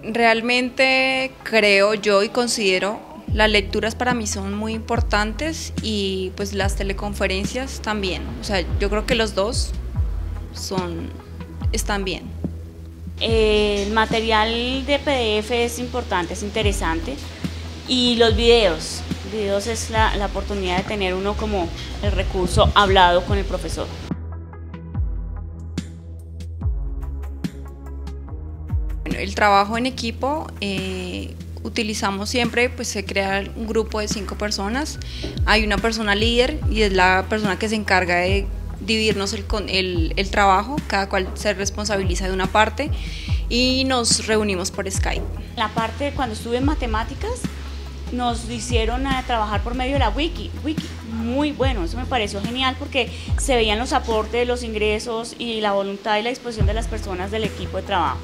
Realmente creo yo y considero las lecturas para mí son muy importantes y pues las teleconferencias también. O sea, yo creo que los dos están bien. El material de PDF es importante, es interesante, y los videos es la oportunidad de tener uno como el recurso hablado con el profesor. Bueno, el trabajo en equipo, utilizamos siempre, pues se crea un grupo de 5 personas, hay una persona líder y es la persona que se encarga de dividirnos el trabajo, cada cual se responsabiliza de una parte y nos reunimos por Skype. La parte cuando estuve en matemáticas nos hicieron a trabajar por medio de la wiki, muy bueno, eso me pareció genial porque se veían los aportes, los ingresos y la voluntad y la disposición de las personas del equipo de trabajo.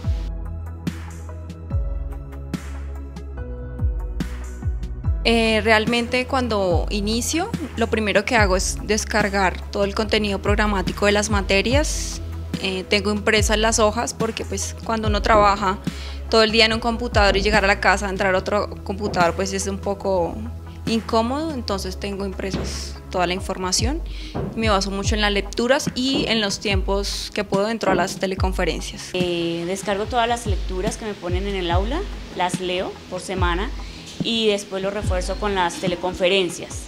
Realmente cuando inicio, lo primero que hago es descargar todo el contenido programático de las materias. Tengo impresas las hojas porque pues cuando uno trabaja todo el día en un computador y llegar a la casa, entrar a otro computador, pues es un poco incómodo, entonces tengo impresas toda la información. Me baso mucho en las lecturas y en los tiempos que puedo dentro de las teleconferencias. Descargo todas las lecturas que me ponen en el aula, las leo por semana y después lo refuerzo con las teleconferencias.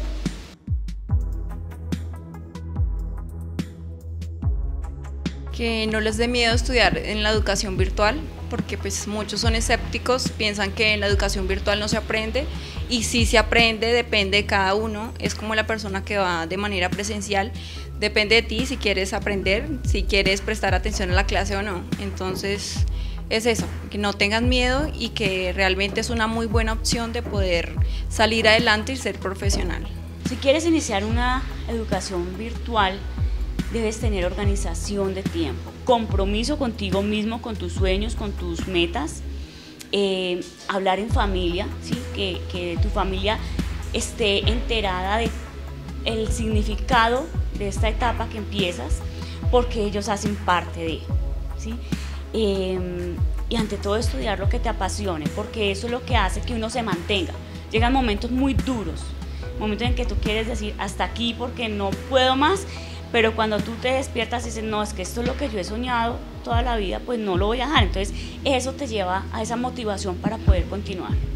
Que no les dé miedo estudiar en la educación virtual, porque pues muchos son escépticos, piensan que en la educación virtual no se aprende, y sí se aprende, depende de cada uno, es como la persona que va de manera presencial, depende de ti si quieres aprender, si quieres prestar atención a la clase o no. Entonces es eso, que no tengan miedo y que realmente es una muy buena opción de poder salir adelante y ser profesional. Si quieres iniciar una educación virtual, debes tener organización de tiempo, compromiso contigo mismo, con tus sueños, con tus metas, hablar en familia, ¿sí? que tu familia esté enterada del significado de esta etapa que empiezas, porque ellos hacen parte de, ¿sí? Y ante todo estudiar lo que te apasione, porque eso es lo que hace que uno se mantenga. Llegan momentos muy duros, momentos en que tú quieres decir hasta aquí porque no puedo más, pero cuando tú te despiertas y dices, no, es que esto es lo que yo he soñado toda la vida, pues no lo voy a dejar. Entonces eso te lleva a esa motivación para poder continuar.